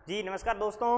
जी नमस्कार दोस्तों।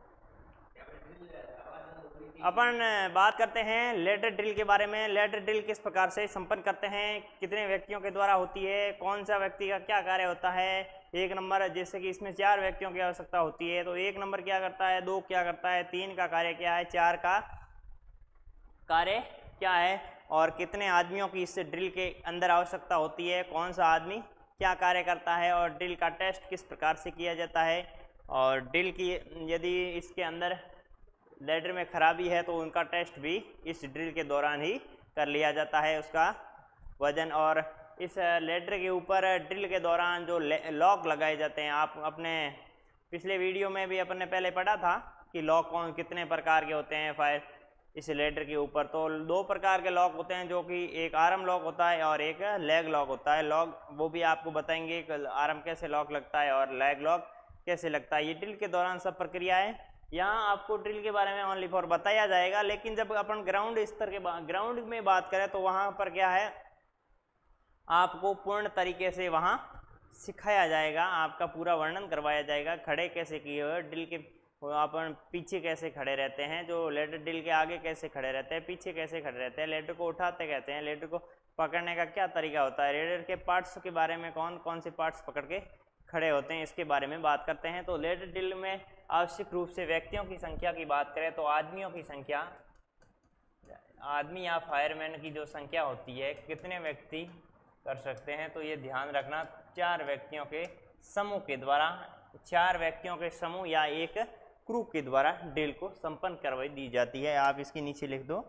अपन बात करते हैं लेटर ड्रिल के बारे में। लेटर ड्रिल किस प्रकार से संपन्न करते हैं, कितने व्यक्तियों के द्वारा होती है, कौन सा व्यक्ति का क्या कार्य होता है। एक नंबर, जैसे कि इसमें 4 व्यक्तियों की आवश्यकता होती है, तो 1 नंबर क्या करता है, 2 क्या करता है, 3 का कार्य क्या है, 4 का कार्य क्या है, और कितने आदमियों की इस ड्रिल के अंदर आवश्यकता होती है, कौन सा आदमी क्या कार्य करता है, और ड्रिल का टेस्ट किस प्रकार से किया जाता है। और ड्रिल की यदि इसके अंदर लेडर में खराबी है तो उनका टेस्ट भी इस ड्रिल के दौरान ही कर लिया जाता है, उसका वजन। और इस लेडर के ऊपर ड्रिल के दौरान जो लॉक लगाए जाते हैं, आप अपने पिछले वीडियो में भी अपन ने पहले पढ़ा था कि लॉक कौन कितने प्रकार के होते हैं फायर इस लेडर के ऊपर। तो 2 प्रकार के लॉक होते हैं, जो कि एक आर्म लॉक होता है और एक लेग लॉक होता है। लॉक वो भी आपको बताएंगे कि आर्म कैसे लॉक लगता है और लेग लॉक कैसे लगता है। ये ड्रिल के दौरान सब प्रक्रियाएं यहाँ आपको ड्रिल के बारे में ओनली फॉर बताया जाएगा। लेकिन जब अपन ग्राउंड स्तर के ग्राउंड में बात करें तो वहाँ पर क्या है, आपको पूर्ण तरीके से वहाँ सिखाया जाएगा, आपका पूरा वर्णन करवाया जाएगा, खड़े कैसे किए हुए ड्रिल के, अपन पीछे कैसे खड़े रहते हैं, जो लेडर ड्रिल के आगे कैसे खड़े रहते हैं, पीछे कैसे खड़े रहते हैं, लेडर को उठाते कहते हैं, लेडर को पकड़ने का क्या तरीका होता है, लेडर के पार्ट्स के बारे में कौन कौन से पार्ट्स पकड़ के खड़े होते हैं, इसके बारे में बात करते हैं। तो लेडर ड्रिल में आवश्यक रूप से व्यक्तियों की संख्या की बात करें तो आदमियों की संख्या, आदमी या फायरमैन की जो संख्या होती है, कितने व्यक्ति कर सकते हैं, तो ये ध्यान रखना 4 व्यक्तियों के समूह के द्वारा, 4 व्यक्तियों के समूह या एक क्रू के द्वारा ड्रिल को संपन्न करवाई दी जाती है। आप इसके नीचे लिख दो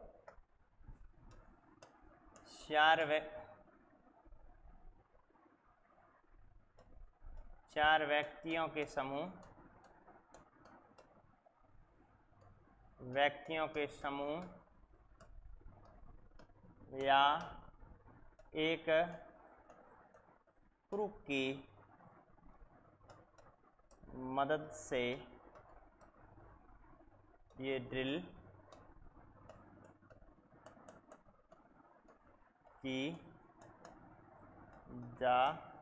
4 व्यक्तियों के समूह, या एक क्रू की मदद से ये ड्रिल की जा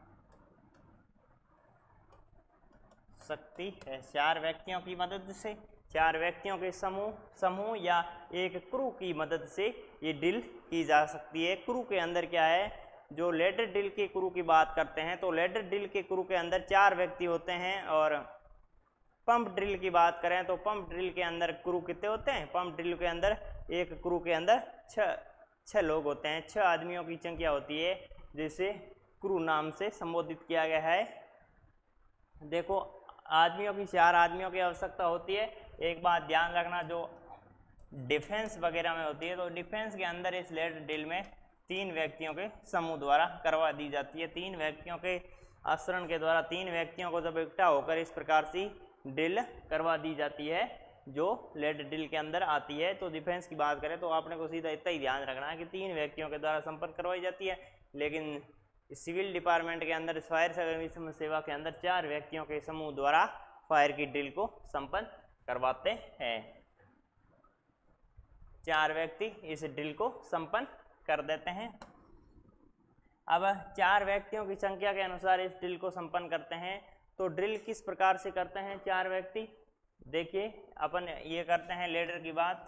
सकती है। 4 व्यक्तियों की मदद से, 4 व्यक्तियों के समूह या एक क्रू की मदद से ये ड्रिल की जा सकती है। क्रू के अंदर क्या है, जो लेडर ड्रिल के क्रू की बात करते हैं तो लेडर ड्रिल के क्रू के अंदर 4 व्यक्ति होते हैं। और पंप ड्रिल की बात करें तो पंप ड्रिल के अंदर क्रू कितने होते हैं, पंप ड्रिल के अंदर एक क्रू के अंदर 6 लोग होते हैं, 6 आदमियों की संख्या होती है, जिसे क्रू नाम से संबोधित किया गया है। देखो आदमियों की 4 आदमियों की आवश्यकता होती है। एक बात ध्यान रखना, जो डिफेंस वगैरह में होती है तो डिफेंस के अंदर इस लेडर ड्रिल में 3 व्यक्तियों के समूह द्वारा करवा दी जाती है। 3 व्यक्तियों के आचरण के द्वारा 3 व्यक्तियों को जब इकट्ठा होकर इस प्रकार से ड्रिल करवा दी जाती है जो लेडर ड्रिल के अंदर आती है। तो डिफेंस की बात करें तो आपने को सीधा इतना ही ध्यान रखना है कि 3 व्यक्तियों के द्वारा संपन्न करवाई जाती है। लेकिन सिविल डिपार्टमेंट के अंदर, फायर सर्विस सेवा के अंदर 4 व्यक्तियों के समूह द्वारा फायर की ड्रिल को संपन्न करवाते हैं। 4 व्यक्ति इस ड्रिल को संपन्न कर देते हैं। अब 4 व्यक्तियों की संख्या के अनुसार इस ड्रिल को संपन्न करते हैं। तो ड्रिल किस प्रकार से करते हैं 4 व्यक्ति, देखिए अपन ये करते हैं लेडर की बात।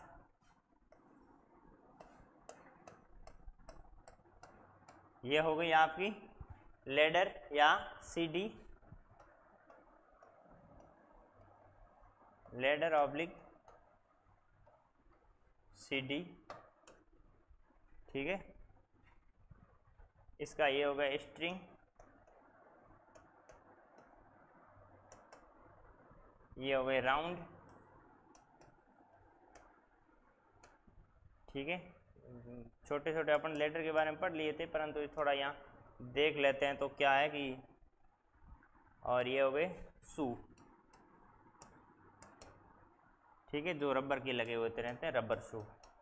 ये हो गई आपकी लेडर या सीडी, लेडर ऑब्लिक सीडी, ठीक है। इसका ये होगा स्ट्रिंग, ये हो गए राउंड, ठीक है। छोटे छोटे अपन लेटर के बारे में पढ़ लिए थे, परंतु थोड़ा यहाँ देख लेते हैं तो क्या है कि, और ये हो गए शू, ठीक है, जो रबर के लगे हुए रहते हैं, रबर शू,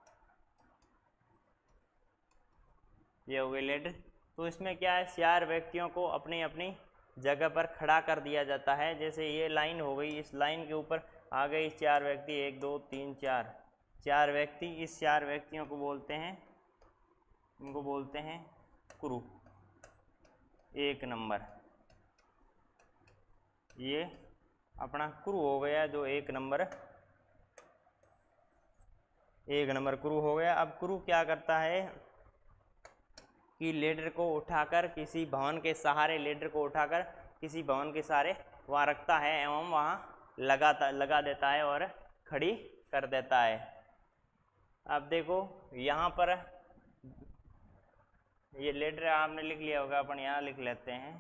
ये हो गए लेटर। तो इसमें क्या है, 4 व्यक्तियों को अपनी अपनी जगह पर खड़ा कर दिया जाता है। जैसे ये लाइन हो गई, इस लाइन के ऊपर आ गए 4 व्यक्ति, 1 2 3 4 व्यक्ति। इस 4 व्यक्तियों को बोलते हैं, इनको बोलते हैं क्रू। 1 नंबर, ये अपना क्रू हो गया, जो एक नंबर क्रू हो गया। अब क्रू क्या करता है कि लेडर को उठाकर किसी भवन के सहारे, वहाँ रखता है एवं वहाँ लगा देता है और खड़ी कर देता है। अब देखो यहाँ पर ये लेडर आपने लिख लिया होगा, अपन यहाँ लिख लेते हैं।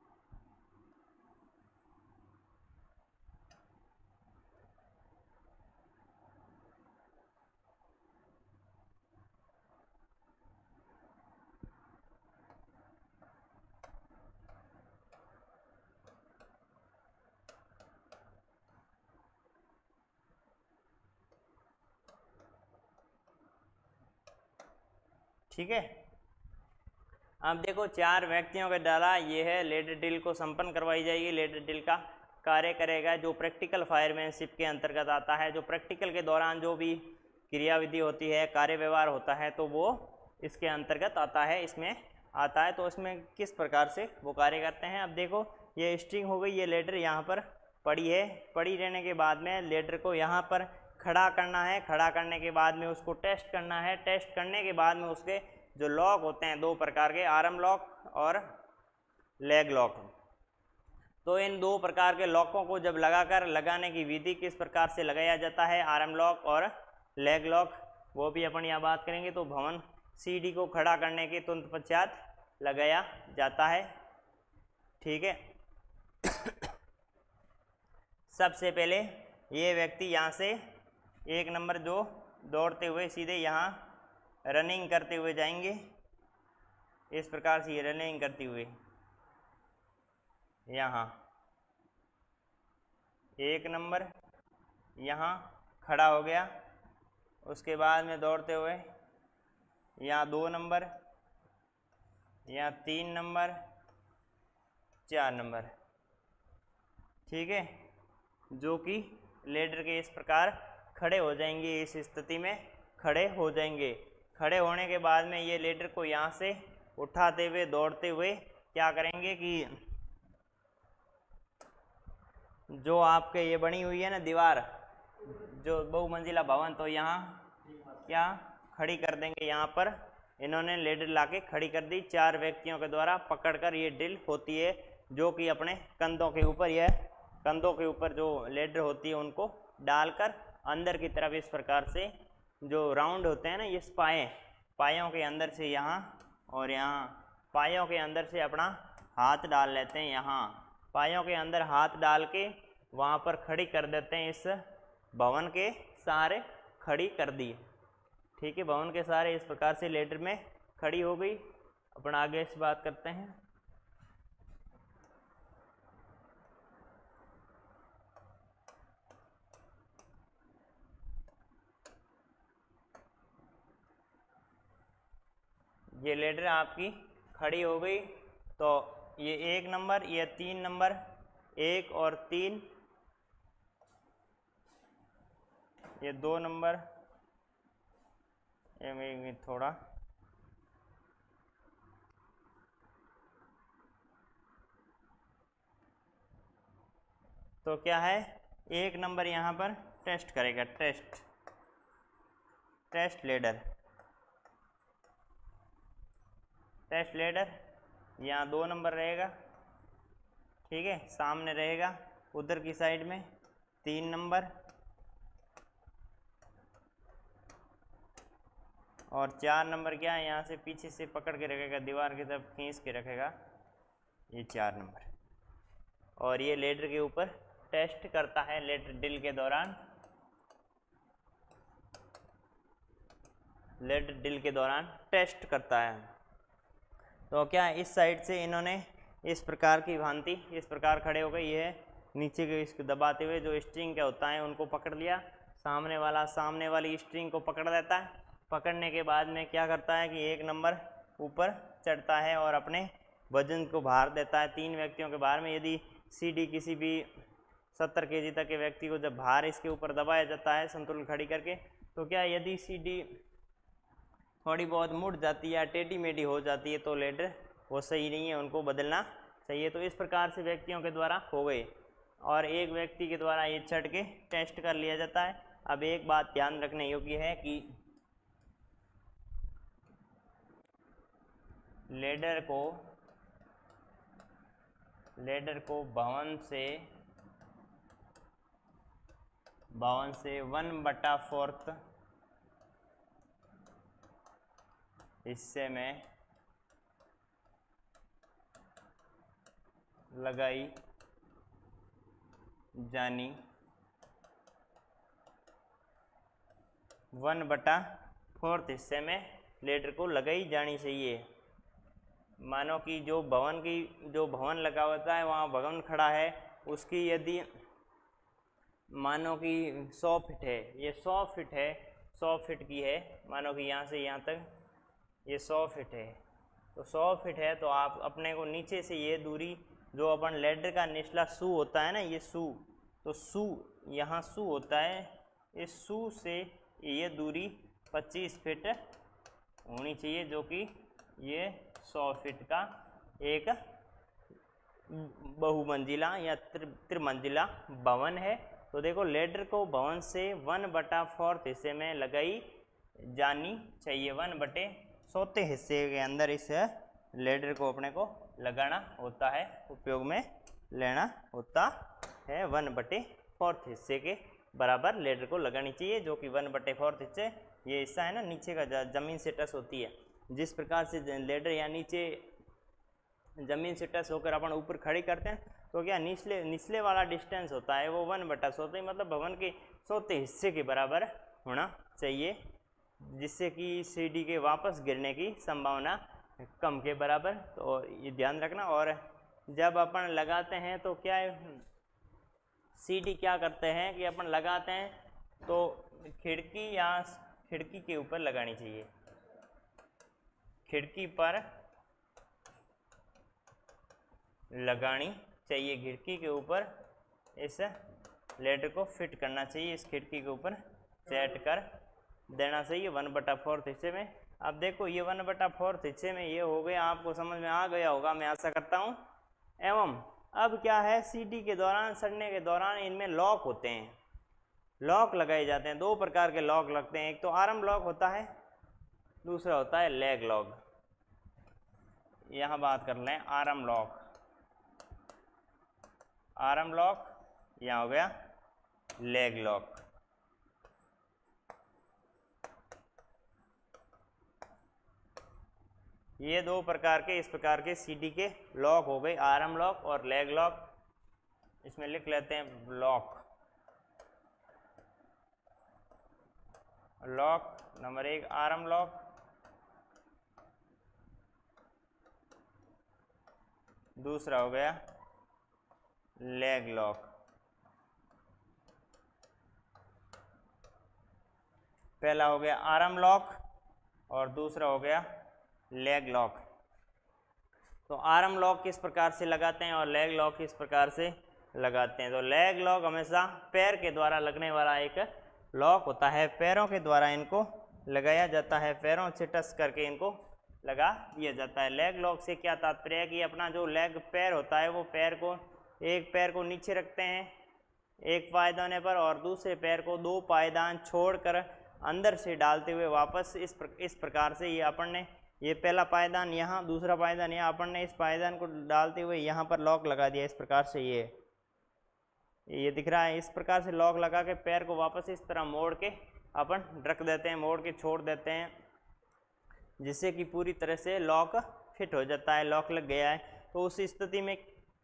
ठीक है, अब देखो 4 व्यक्तियों के द्वारा ये है लेडर ड्रिल को संपन्न करवाई जाएगी। लेडर ड्रिल का कार्य करेगा जो प्रैक्टिकल फायरमैनशिप के अंतर्गत आता है। जो प्रैक्टिकल के दौरान जो भी क्रियाविधि होती है, कार्य व्यवहार होता है, तो वो इसके अंतर्गत आता है, इसमें आता है। तो इसमें किस प्रकार से वो कार्य करते हैं, अब देखो ये स्ट्रिंग हो गई, ये लेडर यहाँ पर पड़ी है। पड़ी रहने के बाद में लेडर को यहाँ पर खड़ा करना है। खड़ा करने के बाद में उसको टेस्ट करना है। टेस्ट करने के बाद में उसके जो लॉक होते हैं 2 प्रकार के, आर्म लॉक और लेग लॉक। तो इन 2 प्रकार के लॉकों को जब लगाने की विधि किस प्रकार से लगाया जाता है, आर्म लॉक और लेग लॉक, वो भी अपन यहाँ बात करेंगे। तो भवन सीढ़ी को खड़ा करने के तुरंत पश्चात लगाया जाता है। ठीक है, सबसे पहले ये व्यक्ति यहाँ से 1 नंबर जो दौड़ते हुए सीधे यहाँ रनिंग करते हुए जाएंगे, इस प्रकार से ये रनिंग करते हुए यहाँ 1 नंबर यहाँ खड़ा हो गया। उसके बाद में दौड़ते हुए यहाँ 2 नंबर, यहाँ 3 नंबर, 4 नंबर। ठीक है, जो कि लेडर के इस प्रकार खड़े हो जाएंगे, इस स्थिति में खड़े हो जाएंगे। खड़े होने के बाद में ये लेडर को यहाँ से उठाते हुए दौड़ते हुए क्या करेंगे कि जो आपके ये बनी हुई है ना दीवार, जो बहुमंजिला भवन, तो यहाँ क्या खड़ी कर देंगे। यहाँ पर इन्होंने लेडर लाके खड़ी कर दी 4 व्यक्तियों के द्वारा पकड़कर। ये ड्रिल होती है जो कि अपने कंधों के ऊपर, यह कंधों के ऊपर जो लेडर होती है उनको डालकर अंदर की तरफ इस प्रकार से जो राउंड होते हैं ना, ये पायों के अंदर से यहाँ और यहाँ पायों के अंदर से अपना हाथ डाल लेते हैं। यहाँ पायों के अंदर हाथ डाल के वहाँ पर खड़ी कर देते हैं। इस भवन के सहारे खड़ी कर दी। ठीक है, भवन के सहारे इस प्रकार से लेडर में खड़ी हो गई। अपन आगे इस बात करते हैं। ये लेडर आपकी खड़ी हो गई, तो ये 1 नंबर, ये 3 नंबर, 1 और 3, ये 2 नंबर, ये थोड़ा तो क्या है, 1 नंबर यहाँ पर टेस्ट करेगा, टेस्ट लेडर, यहाँ 2 नंबर रहेगा। ठीक है, सामने रहेगा उधर की साइड में 3 नंबर और 4 नंबर क्या है, यहाँ से पीछे से पकड़ के रखेगा, दीवार की तरफ खींच के रखेगा, ये 4 नंबर। और ये लेडर के ऊपर टेस्ट करता है, लेडर ड्रिल के दौरान, टेस्ट करता है। तो क्या इस साइड से इन्होंने इस प्रकार की भांति इस प्रकार खड़े हो गए, ये नीचे के इसको दबाते हुए जो स्ट्रिंग क्या होता है उनको पकड़ लिया। सामने वाली स्ट्रिंग को पकड़ लेता है। पकड़ने के बाद में क्या करता है कि 1 नंबर ऊपर चढ़ता है और अपने वजन को भार देता है 3 व्यक्तियों के भार में। यदि सीढ़ी किसी भी 70 kg तक के व्यक्ति को जब भार इसके ऊपर दबाया जाता है संतुलन खड़ी करके, तो क्या यदि सीढ़ी थोड़ी बहुत मुड़ जाती है या टेढ़ी मेढ़ी हो जाती है तो लेडर वो सही नहीं है, उनको बदलना चाहिए। तो इस प्रकार से व्यक्तियों के द्वारा हो गए। और एक व्यक्ति के द्वारा ये चढ़ के टेस्ट कर लिया जाता है। अब एक बात ध्यान रखने योग्य है कि लेडर को भवन से 1/4 हिस्से में लगाई जानी 1/4 हिस्से में लेडर को लगाई जानी चाहिए। मानो कि जो भवन लगा होता है, वहाँ भवन खड़ा है, उसकी यदि मानो कि 100 फीट है, ये 100 फीट है, 100 फीट की है, मानो कि यहाँ से यहाँ तक ये 100 फीट है, तो 100 फीट है, तो आप अपने को नीचे से ये दूरी जो अपन लेडर का निचला सू होता है ना, ये सू, तो सू यहाँ सू होता है, इस सू से ये दूरी 25 फीट होनी चाहिए, जो कि ये 100 फीट का एक बहुमंजिला या त्रिमंजिला भवन है। तो देखो लेडर को भवन से 1/4 हिस्से में लगाई जानी चाहिए। 1/4 हिस्से के अंदर इस लेडर को अपने को लगाना होता है, उपयोग में लेना होता है। 1/4 हिस्से के बराबर लेडर को लगानी चाहिए, जो कि 1/4 हिस्से ये हिस्सा है ना नीचे का, जमीन से टच होती है। जिस प्रकार से लेडर या नीचे जमीन से टच होकर अपन ऊपर खड़ी करते हैं, तो क्या निचले वाला डिस्टेंस होता है वो 1/100 मतलब भवन के 100 हिस्से के बराबर होना चाहिए, जिससे कि सीढ़ी के वापस गिरने की संभावना कम के बराबर। तो ये ध्यान रखना। और जब अपन लगाते हैं तो क्या है, सीढ़ी क्या करते हैं कि अपन लगाते हैं तो खिड़की के ऊपर लगानी चाहिए, खिड़की पर लगानी चाहिए, खिड़की के ऊपर इस लेडर को फिट करना चाहिए, इस खिड़की के ऊपर सेट कर देना चाहिए 1/4 हिस्से में। अब देखो ये 1/4 हिस्से में ये हो गया, आपको समझ में आ गया होगा, मैं आशा करता हूँ। एवं अब क्या है, सीढ़ी के दौरान सड़ने के दौरान इनमें लॉक होते हैं, लॉक लगाए जाते हैं। 2 प्रकार के लॉक लगते हैं, एक तो आर्म लॉक होता है, दूसरा होता है लेग लॉक। यहाँ बात कर लें आर्म लॉक, आर्म लॉक, यहाँ हो गया लेग लॉक। ये 2 प्रकार के इस प्रकार के सीढ़ी के लॉक हो गए, आर्म लॉक और लेग लॉक। इसमें लिख लेते हैं lock. Lock number 1 arm lock, दूसरा हो गया लेग लॉक। पहला हो गया आर्म लॉक और दूसरा हो गया लेग लॉक। तो आर्म लॉक किस प्रकार से लगाते हैं और लेग लॉक किस प्रकार से लगाते हैं। तो लेग लॉक हमेशा पैर के द्वारा लगने वाला एक लॉक होता है, पैरों के द्वारा इनको लगाया जाता है, पैरों से टच करके इनको लगा दिया जाता है। लेग लॉक से क्या तात्पर्य है कि अपना जो लेग पैर होता है, वो एक पैर को नीचे रखते हैं एक पायदाने पर, और दूसरे पैर को 2 पायदान छोड़कर अंदर से डालते हुए वापस इस प्रकार से ये अपन ने ये पहला पायदान यहाँ, दूसरा पायदान यहाँ, अपन ने इस पायदान को डालते हुए यहाँ पर लॉक लगा दिया। इस प्रकार से ये दिख रहा है, इस प्रकार से लॉक लगा के पैर को वापस इस तरह मोड़ के अपन रख देते हैं, मोड़ के छोड़ देते हैं, जिससे कि पूरी तरह से लॉक फिट हो जाता है, लॉक लग गया है। तो उस स्थिति में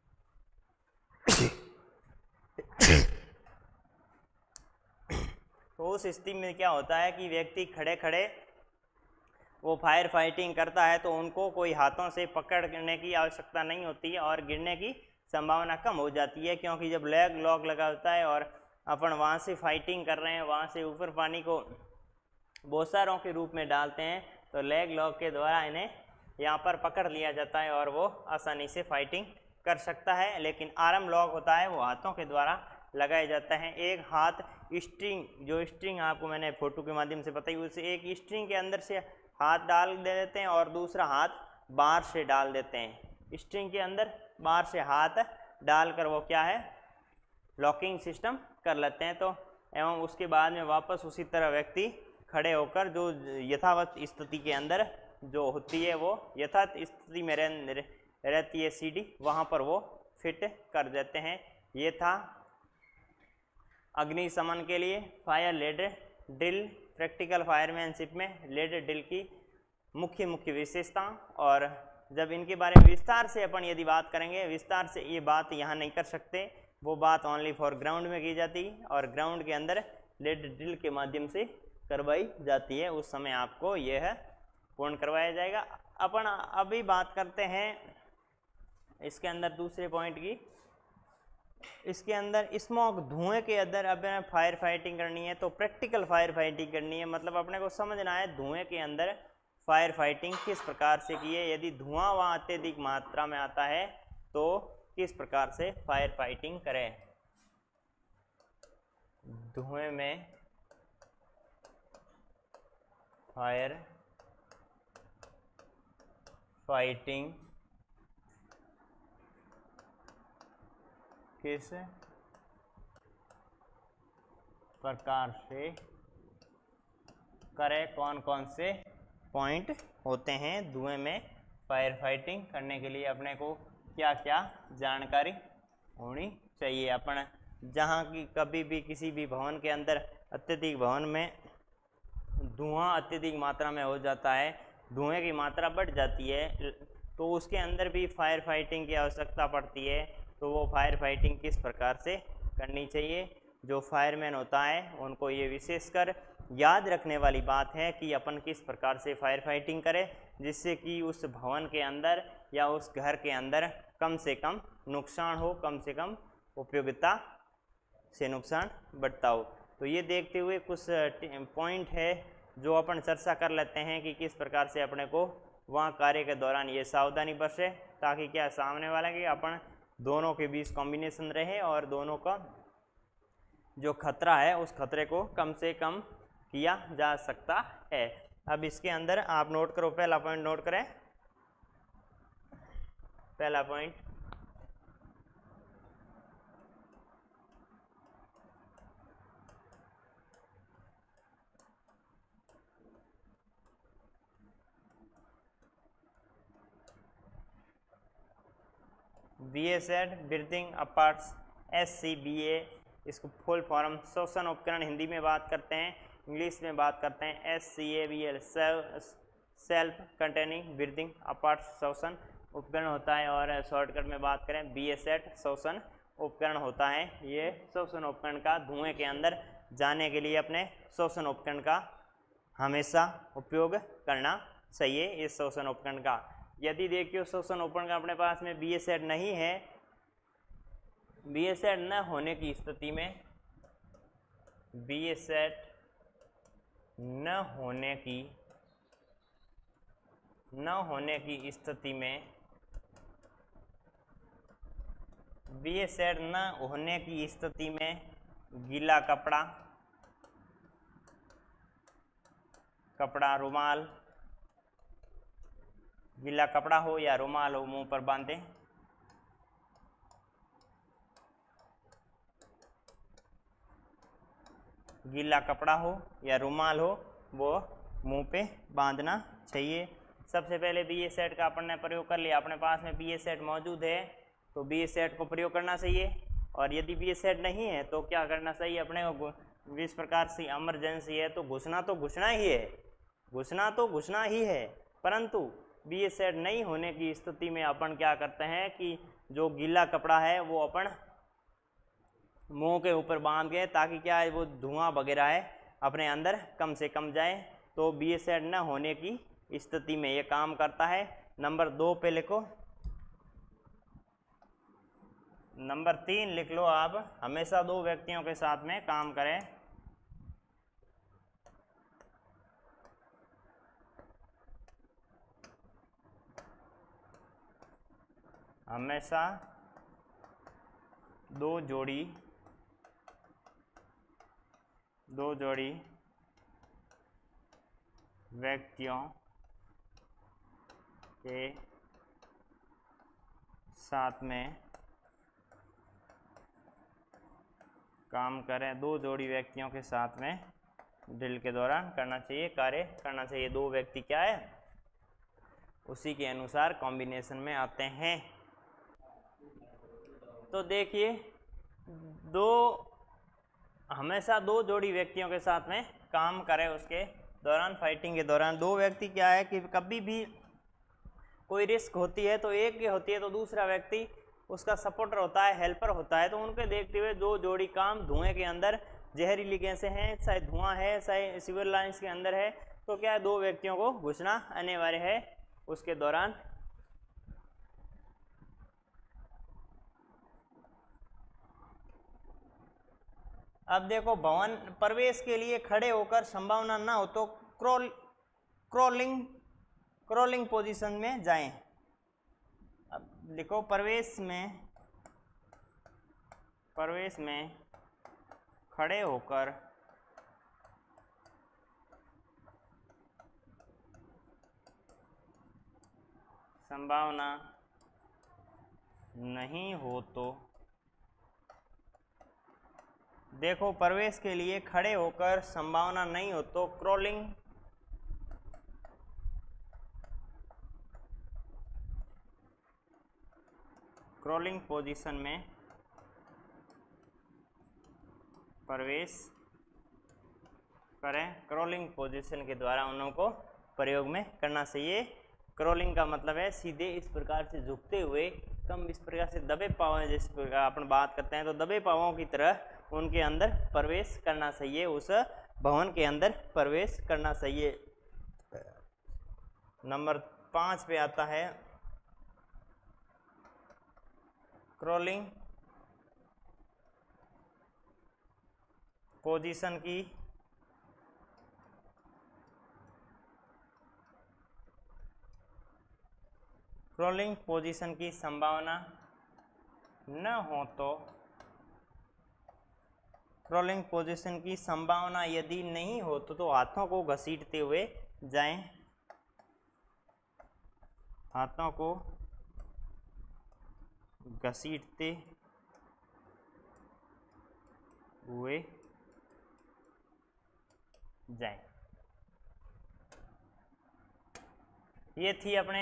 क्या होता है कि व्यक्ति खड़े खड़े वो फायर फाइटिंग करता है, तो उनको कोई हाथों से पकड़ने की आवश्यकता नहीं होती है और गिरने की संभावना कम हो जाती है, क्योंकि जब लेग लॉक लगा होता है और अपन वहाँ से फाइटिंग कर रहे हैं, वहाँ से ऊपर पानी को बौछारों के रूप में डालते हैं, तो लेग लॉक के द्वारा इन्हें यहाँ पर पकड़ लिया जाता है और वो आसानी से फाइटिंग कर सकता है। लेकिन आर्म लॉक होता है वो हाथों के द्वारा लगाए जाता है। एक हाथ स्ट्रिंग आपको मैंने फोटो के माध्यम से बताई, उस एक स्ट्रिंग के अंदर से हाथ डाल देते हैं और दूसरा हाथ बार से डाल देते हैं। स्ट्रिंग के अंदर बार से हाथ डालकर वो क्या है, लॉकिंग सिस्टम कर लेते हैं। तो एवं उसके बाद में वापस उसी तरह व्यक्ति खड़े होकर जो यथावत स्थिति के अंदर जो होती है वो यथावत स्थिति में रहती है सीढ़ी, वहाँ पर वो फिट कर देते हैं। ये था अग्निशमन के लिए fire ladder drill, practical firemanship में लेडर ड्रिल की मुख्य विशेषता। और जब इनके बारे में विस्तार से अपन यदि बात करेंगे, विस्तार से ये बात यहाँ नहीं कर सकते, वो बात ओनली फॉर ग्राउंड में की जाती और ग्राउंड के अंदर लेडर ड्रिल के माध्यम से करवाई जाती है, उस समय आपको यह पूर्ण करवाया जाएगा। अपन अभी बात करते हैं इसके अंदर दूसरे पॉइंट की। इसके अंदर स्मोक, धुएं के अंदर अब फायर फाइटिंग करनी है तो प्रैक्टिकल फायर फाइटिंग करनी है, मतलब अपने को समझना है धुएं के अंदर फायर फाइटिंग किस प्रकार से की है। यदि धुआं वहाँ अत्यधिक मात्रा में आता है तो किस प्रकार से फायर फाइटिंग करें। धुएं में फायर फाइटिंग किस प्रकार से करें, कौन कौन से पॉइंट होते हैं धुएं में फायर फाइटिंग करने के लिए, अपने को क्या क्या जानकारी होनी चाहिए। अपन जहाँ की कभी भी किसी भी भवन के अंदर अत्यधिक भवन में धुआं अत्यधिक मात्रा में हो जाता है, धुएं की मात्रा बढ़ जाती है, तो उसके अंदर भी फायर फाइटिंग की आवश्यकता पड़ती है। तो वो फायर फाइटिंग किस प्रकार से करनी चाहिए, जो फायरमैन होता है उनको ये विशेषकर याद रखने वाली बात है कि अपन किस प्रकार से फायर फाइटिंग करें जिससे कि उस भवन के अंदर या उस घर के अंदर कम से कम नुकसान हो, कम से कम उपयोगिता से नुकसान बढ़ता हो। तो ये देखते हुए कुछ पॉइंट है जो अपन चर्चा कर लेते हैं कि किस प्रकार से अपने को वहाँ कार्य के दौरान ये सावधानी बरसे, ताकि क्या सामने वाला कि अपन दोनों के बीच कॉम्बिनेशन रहे और दोनों का जो खतरा है उस खतरे को कम से कम किया जा सकता है। अब इसके अंदर आप नोट करो, पहला पॉइंट नोट करें। पहला point, BA-SED breathing apparatus SCBA, इसको फुल फॉर्म श्वसन उपकरण हिंदी में बात करते हैं, इंग्लिश में बात करते हैं SCABL, self containing breathing apparatus श्वसन उपकरण होता है। और शॉर्टकट में बात करें BA-SED श्वसन उपकरण होता है। ये श्वसन उपकरण का धुएं के अंदर जाने के लिए अपने श्वसन उपकरण का हमेशा उपयोग करना चाहिए। इस श्वसन उपकरण का यदि देखिए श्वसन उपकरण का अपने पास में BA-SED नहीं है, BA-SED न होने की स्थिति में, BA-SED न होने की स्थिति में, BA-SED न होने की स्थिति में गीला कपड़ा, रुमाल, गीला कपड़ा हो या रुमाल हो, मुंह पर बांधें। गीला कपड़ा हो या रुमाल हो वो मुंह पे बांधना चाहिए। सबसे पहले BA-SED का अपन ने प्रयोग कर लिया, अपने पास में BA-SED मौजूद है तो BA-SED को प्रयोग करना चाहिए। और यदि BA-SED नहीं है तो क्या करना चाहिए अपने को, इस प्रकार से इमरजेंसी है तो घुसना ही है, परंतु BA-SED नहीं होने की स्थिति में अपन क्या करते हैं कि जो गीला कपड़ा है वो अपन मुंह के ऊपर बांध के, ताकि क्या है वो धुआं वगैरह है अपने अंदर कम से कम जाए। तो BA-SED न होने की स्थिति में ये काम करता है। नंबर 2 पे लिखो, नंबर 3 लिख लो आप, हमेशा 2 व्यक्तियों के साथ में काम करें। हमेशा 2 जोड़ी व्यक्तियों के साथ में काम करें, 2 जोड़ी व्यक्तियों के साथ में ड्रिल के दौरान करना चाहिए, कार्य करना चाहिए। 2 व्यक्ति क्या है, उसी के अनुसार कॉम्बिनेशन में आते हैं। तो देखिए, हमेशा 2 जोड़ी व्यक्तियों के साथ में काम करें, उसके दौरान फाइटिंग के दौरान 2 व्यक्ति क्या है कि कभी भी कोई रिस्क होती है तो एक की होती है तो दूसरा व्यक्ति उसका सपोर्टर होता है, हेल्पर होता है। तो उनके देखते हुए 2 जोड़ी काम धुएं के अंदर जहरीली गैसें हैं, चाहे धुआं है, चाहे सिविल लाइंस के अंदर है, तो क्या है 2 व्यक्तियों को घुसना अनिवार्य है उसके दौरान। अब देखो, भवन प्रवेश के लिए खड़े होकर संभावना ना हो तो क्रॉलिंग पोजीशन में जाएं। अब लिखो, प्रवेश में खड़े होकर संभावना नहीं हो तो, देखो प्रवेश के लिए खड़े होकर संभावना नहीं हो तो क्रॉलिंग पोजीशन में प्रवेश करें। क्रॉलिंग पोजीशन के द्वारा उनको प्रयोग में करना चाहिए। क्रॉलिंग का मतलब है सीधे इस प्रकार से झुकते हुए, कम इस प्रकार से दबे पाँव, जिस प्रकार अपन बात करते हैं तो दबे पाँवों की तरह उनके अंदर प्रवेश करना चाहिए, उस भवन के अंदर प्रवेश करना चाहिए। नंबर 5 पे आता है क्रॉलिंग पोजीशन की संभावना न हो तो, क्रॉलिंग पोजीशन की संभावना यदि नहीं हो तो हाथों को घसीटते हुए जाएं, हाथों को घसीटते हुए जाएं। ये थी अपने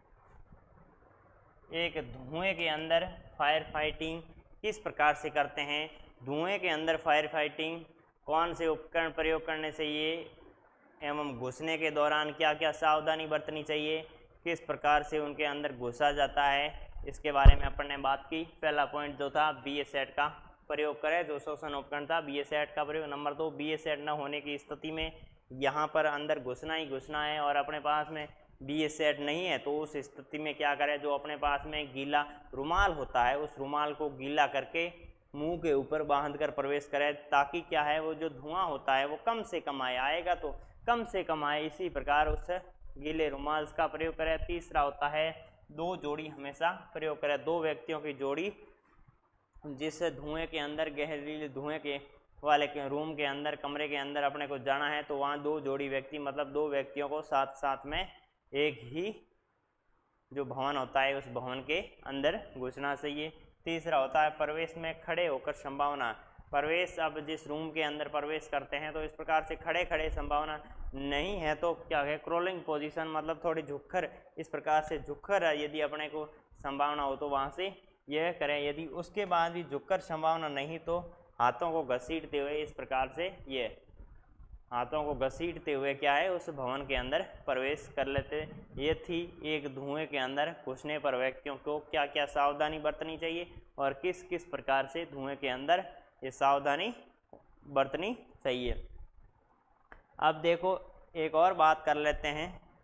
एक धुएं के अंदर फायर फाइटिंग किस प्रकार से करते हैं, धुएं के अंदर फायर फाइटिंग कौन से उपकरण प्रयोग करने चाहिए एवं घुसने के दौरान क्या क्या सावधानी बरतनी चाहिए, किस प्रकार से उनके अंदर घुसा जाता है, इसके बारे में अपन ने बात की। पहला पॉइंट जो था BA-SAT का प्रयोग करें, जो शोषण उपकरण था BA-SAT का प्रयोग। नंबर 2, BA-SAT न होने की स्थिति में यहाँ पर अंदर घुसना ही घुसना है और अपने पास में BA-SAT नहीं है तो उस स्थिति में क्या करें, जो अपने पास में गीला रुमाल होता है उस रुमाल को गीला करके मुंह के ऊपर बांध कर प्रवेश करें, ताकि क्या है वो जो धुआं होता है वो कम से कम आएगा तो कम से कम आए, इसी प्रकार उस गीले रुमाल का प्रयोग करें। तीसरा होता है 2 जोड़ी हमेशा प्रयोग करें, 2 व्यक्तियों की जोड़ी, जिस धुएं के अंदर गहरीले धुएं के वाले के रूम के अंदर, कमरे के अंदर अपने को जाना है तो वहाँ 2 जोड़ी व्यक्ति मतलब 2 व्यक्तियों को साथ साथ में एक ही जो भवन होता है उस भवन के अंदर घुसना चाहिए। तीसरा होता है प्रवेश में खड़े होकर संभावना, प्रवेश अब जिस रूम के अंदर प्रवेश करते हैं तो इस प्रकार से खड़े खड़े संभावना नहीं है तो क्या है, क्रॉलिंग पोजीशन मतलब थोड़ी झुककर, इस प्रकार से झुककर यदि अपने को संभावना हो तो वहाँ से यह करें। यदि उसके बाद भी झुककर संभावना नहीं तो हाथों को घसीटते हुए इस प्रकार से ये हाथों को घसीटते हुए क्या है उस भवन के अंदर प्रवेश कर लेते। ये थी एक धुएं के अंदर घुसने पर व्यक्तियों को क्या क्या सावधानी बरतनी चाहिए और किस किस प्रकार से धुएं के अंदर ये सावधानी बरतनी चाहिए। अब देखो एक और बात कर लेते हैं,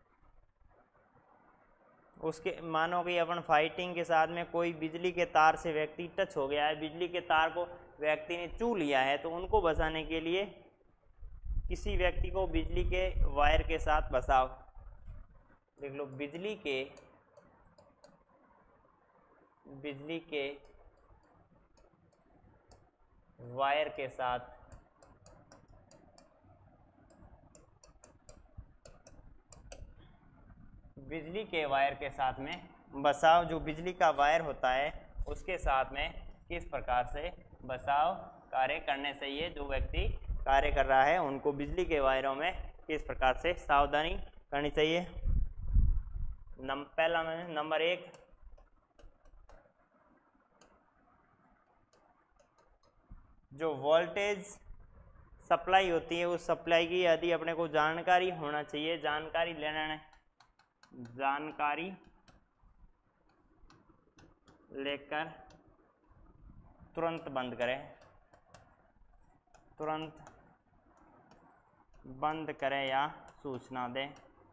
उसके मानो कि अपन फाइटिंग के साथ में कोई बिजली के तार से व्यक्ति टच हो गया है, बिजली के तार को व्यक्ति ने छू लिया है तो उनको बचाने के लिए किसी व्यक्ति को बिजली के वायर के साथ बचाव, देख लो बिजली के वायर के साथ में बचाव, जो बिजली का वायर होता है उसके साथ में किस प्रकार से बचाव कार्य करने चाहिए। जो व्यक्ति कार्य कर रहा है उनको बिजली के वायरों में किस प्रकार से सावधानी करनी चाहिए। पहला में नंबर 1, जो वोल्टेज सप्लाई होती है उस सप्लाई की यदि अपने को जानकारी होना चाहिए, जानकारी लेकर तुरंत बंद करें, या सूचना दें।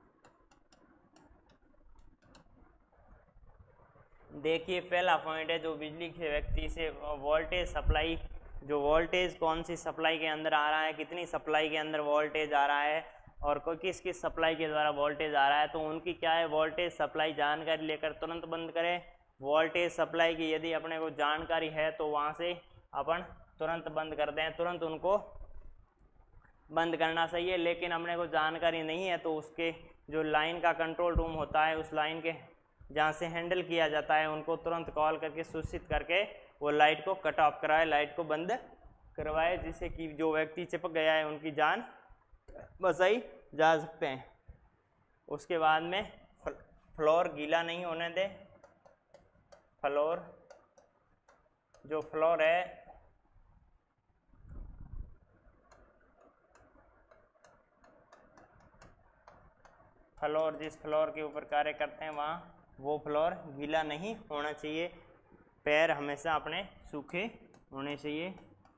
देखिए पहला पॉइंट है जो बिजली के व्यक्ति से वोल्टेज सप्लाई, जो वोल्टेज कौन सी सप्लाई के अंदर आ रहा है, कितनी सप्लाई के अंदर वोल्टेज आ रहा है और किस किस सप्लाई के द्वारा वोल्टेज आ रहा है, तो उनकी क्या है वोल्टेज सप्लाई जानकारी लेकर तुरंत बंद करें। वोल्टेज सप्लाई की यदि अपने को जानकारी है तो वहाँ से अपन तुरंत बंद कर दें, तुरंत उनको बंद करना चाहिए। लेकिन अपने को जानकारी नहीं है तो उसके जो लाइन का कंट्रोल रूम होता है, उस लाइन के जहाँ से हैंडल किया जाता है, उनको तुरंत कॉल करके सूचित करके वो लाइट को कट ऑफ कराए, लाइट को बंद करवाए, जिससे कि जो व्यक्ति चिपक गया है उनकी जान बचाई जा सकते हैं। उसके बाद में फ्लोर गीला नहीं होने दें। जो फ्लोर है जिस फ्लोर के ऊपर कार्य करते हैं वहाँ वो फ्लोर गीला नहीं होना चाहिए। पैर हमेशा अपने सूखे होने चाहिए।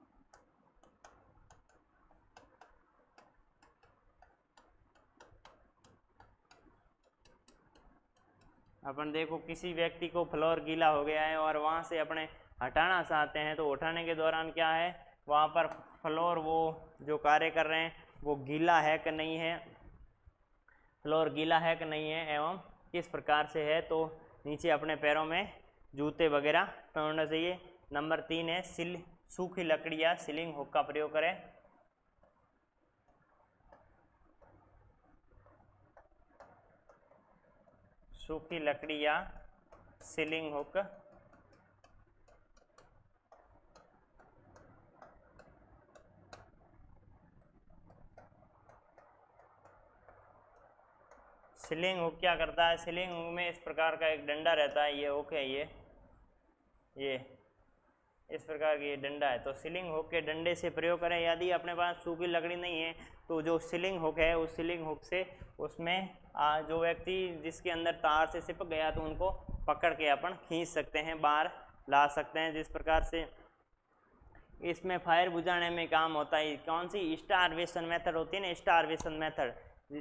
अपन देखो किसी व्यक्ति को फ्लोर गीला हो गया है और वहाँ से अपने हटाना चाहते हैं तो उठाने के दौरान क्या है वहाँ पर फ्लोर वो जो कार्य कर रहे हैं वो गीला है कि नहीं है, फ्लोर गीला है कि नहीं है एवं किस प्रकार से है, तो नीचे अपने पैरों में जूते वगैरह पहनना चाहिए। नंबर 3 है सूखी लकड़ी या सीलिंग हुक का प्रयोग करें। सूखी लकड़ी या सीलिंग हुक सीलिंग हुक क्या करता है, सीलिंग हुक में इस प्रकार का एक डंडा रहता है, ये हुक है, ये इस प्रकार की डंडा है, तो सीलिंग हुक के डंडे से प्रयोग करें। यदि अपने पास सूखी लकड़ी नहीं है तो जो सीलिंग हुक है उस सीलिंग हुक से उसमें जो व्यक्ति जिसके अंदर तार से चिपक गया तो उनको पकड़ के अपन खींच सकते हैं, बाहर ला सकते हैं। जिस प्रकार से इसमें फायर बुझाने में काम होता है। कौन सी स्टारवेशन मेथड होती है ना, स्टारवेशन मेथड,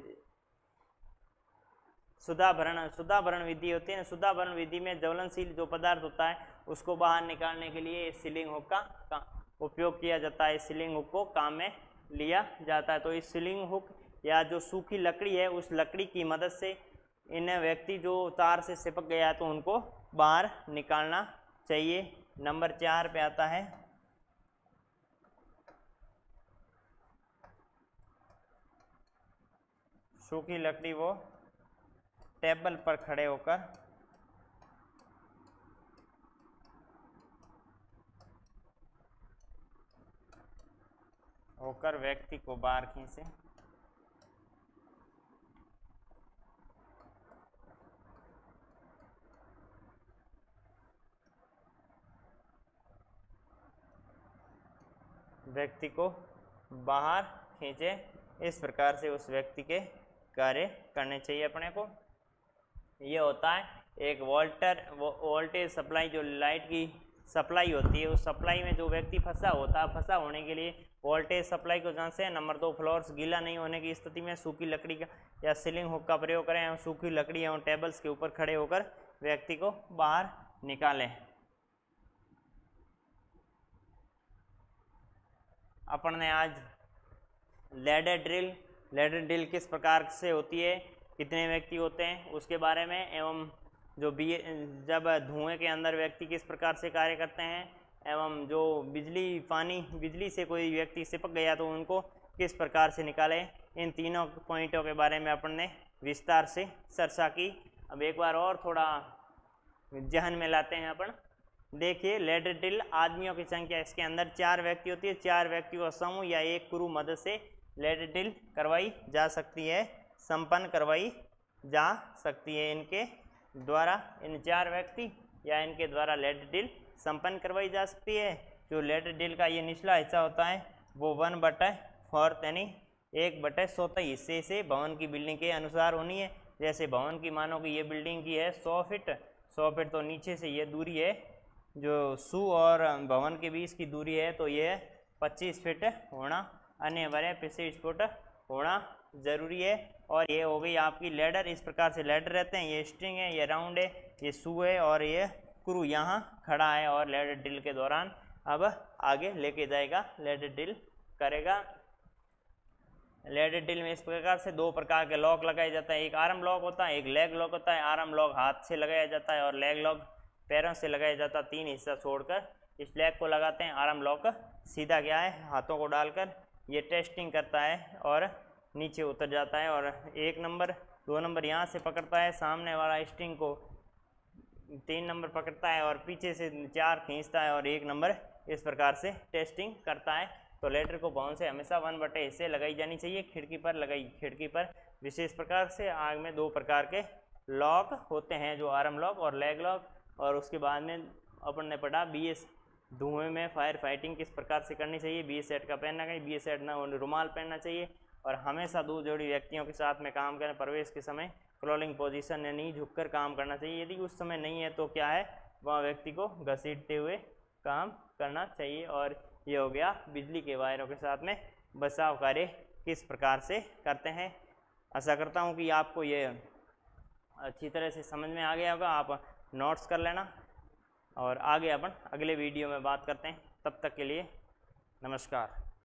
शुद्धाभरण विधि होती है ना, शुद्धाभरण विधि में ज्वलनशील जो पदार्थ होता है उसको बाहर निकालने के लिए इस सीलिंग हुक का उपयोग किया जाता है। इस सीलिंग हुक को काम में लिया जाता है। तो इस सीलिंग हुक या जो सूखी लकड़ी है उस लकड़ी की मदद से इन व्यक्ति जो तार से चिपक गया है तो उनको बाहर निकालना चाहिए। नंबर 4 पे आता है सूखी लकड़ी वो टेबल पर खड़े होकर व्यक्ति को बाहर खींचे। व्यक्ति को बाहर खींचे, इस प्रकार से उस व्यक्ति के कार्य करने चाहिए अपने को। ये होता है एक वोल्टेज सप्लाई, जो लाइट की सप्लाई होती है उस सप्लाई में जो व्यक्ति फंसा होने के लिए वोल्टेज सप्लाई को जांचें। नंबर 2 फ्लोर्स गीला नहीं होने की स्थिति में सूखी लकड़ी का या सीलिंग हुक का प्रयोग करें एवं सूखी लकड़ी एवं टेबल्स के ऊपर खड़े होकर व्यक्ति को बाहर निकालें। अपन ने आज लैडर ड्रिल किस प्रकार से होती है, कितने व्यक्ति होते हैं उसके बारे में, एवं जब धुएं के अंदर व्यक्ति किस प्रकार से कार्य करते हैं, एवं जो बिजली से कोई व्यक्ति चिपक गया तो उनको किस प्रकार से निकालें, इन तीनों पॉइंटों के बारे में अपन ने विस्तार से चर्चा की। अब एक बार और थोड़ा जहन में लाते हैं अपन देखिए लेडर ड्रिल, आदमियों की संख्या इसके अंदर 4 व्यक्ति होती है, 4 व्यक्तियों का समूह या एक क्रू मदद से लेडर ड्रिल करवाई जा सकती है, संपन्न करवाई जा सकती है इनके द्वारा। इन 4 व्यक्ति या इनके द्वारा लेडर ड्रिल संपन्न करवाई जा सकती है। जो लेडर ड्रिल का ये निचला हिस्सा होता है वो 1/4 यानी 1/100 हिस्से से भवन की बिल्डिंग के अनुसार होनी है। जैसे भवन की मानो कि ये बिल्डिंग की है 100 फीट, 100 फीट तो नीचे से ये दूरी है जो सू और भवन के बीच की दूरी है, तो ये 25 फीट होना अनिवार्य, 25 फुट होना ज़रूरी है। और ये हो गई आपकी लेडर। इस प्रकार से लेडर रहते हैं, ये स्ट्रिंग है, ये राउंड है, ये सू है और ये क्रू यहाँ खड़ा है और लेडर ड्रिल के दौरान अब आगे लेके जाएगा, लेडर ड्रिल करेगा। लेडर ड्रिल में इस प्रकार से 2 प्रकार के लॉक लगाए जाता है, एक आर्म लॉक होता है, एक लेग लॉक होता है। आर्म लॉक हाथ से लगाया जाता है और लेग लॉक पैरों से लगाया जाता है, 3 हिस्सा छोड़कर इस लेग को लगाते हैं। आर्म लॉक सीधा क्या है, हाथों को डालकर ये टेस्टिंग करता है और नीचे उतर जाता है और 1 नंबर 2 नंबर यहाँ से पकड़ता है, सामने वाला स्ट्रिंग को 3 नंबर पकड़ता है और पीछे से 4 खींचता है और 1 नंबर इस प्रकार से टेस्टिंग करता है। तो लेडर को भवन से हमेशा 1/2 हिस्से लगाई जानी चाहिए, खिड़की पर लगाई, खिड़की पर विशेष प्रकार से। आग में 2 प्रकार के लॉक होते हैं, जो आर्म लॉक और लेग लॉक। और उसके बाद में अपन ने पढ़ा BS धुएं में फायर फाइटिंग किस प्रकार से करनी चाहिए। BS सेट का पहनना चाहिए, BS सेट ना रुमाल पहनना चाहिए और हमेशा 2 जोड़ी व्यक्तियों के साथ में काम करें। प्रवेश के समय क्रोलिंग पोजीशन यानी झुककर काम करना चाहिए। यदि उस समय नहीं है तो क्या है, वह व्यक्ति को घसीटते हुए काम करना चाहिए। और ये हो गया बिजली के वायरों के साथ में बचाव कार्य किस प्रकार से करते हैं। आशा करता हूँ कि आपको ये अच्छी तरह से समझ में आ गया होगा। आप नोट्स कर लेना और आगे अपन अगले वीडियो में बात करते हैं। तब तक के लिए नमस्कार।